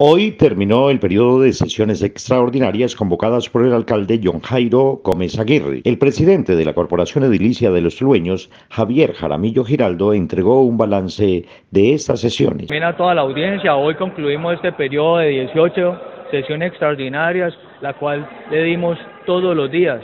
Hoy terminó el periodo de sesiones extraordinarias convocadas por el alcalde John Jairo Gómez Aguirre. El presidente de la Corporación Edilicia de los Tulueños, Javier Jaramillo Giraldo, entregó un balance de estas sesiones. También a toda la audiencia, hoy concluimos este periodo de 18 sesiones extraordinarias, la cual le dimos todos los días.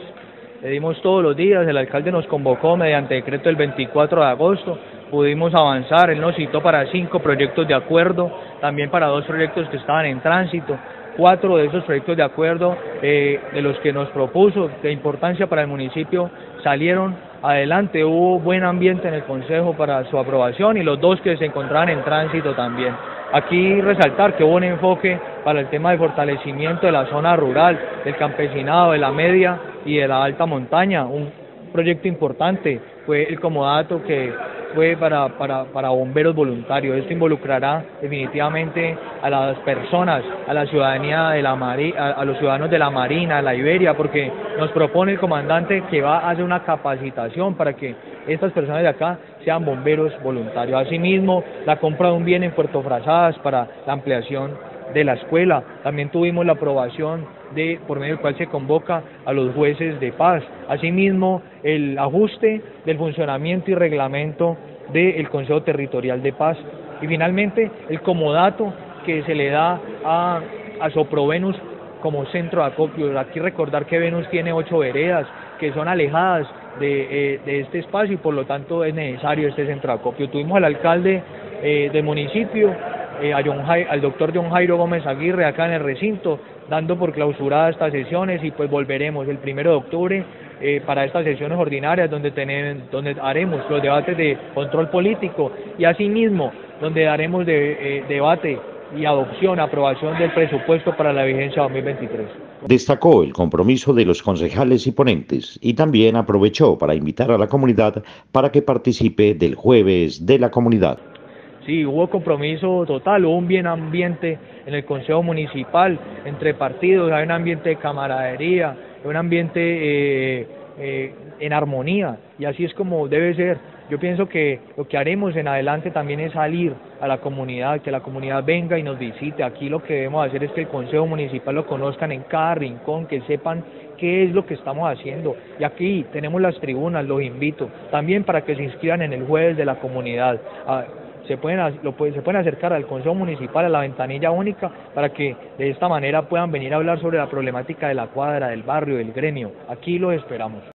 El alcalde nos convocó mediante decreto el 24 de agosto, pudimos avanzar, él nos citó para 5 proyectos de acuerdo, también para 2 proyectos que estaban en tránsito. 4 de esos proyectos de acuerdo, de los que nos propuso de importancia para el municipio, salieron adelante. Hubo buen ambiente en el Consejo para su aprobación y los 2 que se encontraban en tránsito también. Aquí resaltar que hubo un enfoque para el tema de fortalecimiento de la zona rural, del campesinado, de la media y de la alta montaña. Un proyecto importante fue el comodato que fue para bomberos voluntarios. Esto involucrará definitivamente a las personas, a la ciudadanía de la a los ciudadanos de la Marina, de la Iberia, porque nos propone el comandante que va a hacer una capacitación para que estas personas de acá sean bomberos voluntarios. Asimismo, la compra de un bien en Puerto Frazadas para la ampliación de la escuela. También tuvimos la aprobación por medio del cual se convoca a los jueces de paz. Asimismo, el ajuste del funcionamiento y reglamento del Consejo Territorial de Paz. Y finalmente, el comodato que se le da a Soprovenus como centro de acopio. Aquí recordar que Venus tiene 8 veredas que son alejadas de este espacio y por lo tanto es necesario este centro de acopio. Tuvimos al alcalde del municipio, al doctor John Jairo Gómez Aguirre, acá en el recinto, dando por clausuradas estas sesiones, y pues volveremos el 1 de octubre para estas sesiones ordinarias donde haremos los debates de control político y asimismo donde daremos debate y aprobación del presupuesto para la vigencia 2023. Destacó el compromiso de los concejales y ponentes y también aprovechó para invitar a la comunidad para que participe del Jueves de la Comunidad. Sí, hubo compromiso total, hubo un buen ambiente en el Consejo Municipal, entre partidos, hay un ambiente de camaradería, un ambiente en armonía, y así es como debe ser. Yo pienso que lo que haremos en adelante también es salir a la comunidad, que la comunidad venga y nos visite. Aquí lo que debemos hacer es que el Consejo Municipal lo conozcan en cada rincón, que sepan qué es lo que estamos haciendo. Y aquí tenemos las tribunas, los invito, también para que se inscriban en el Jueves de la Comunidad. Se pueden acercar al Consejo Municipal, a la ventanilla única, para que de esta manera puedan venir a hablar sobre la problemática de la cuadra, del barrio, del gremio. Aquí los esperamos.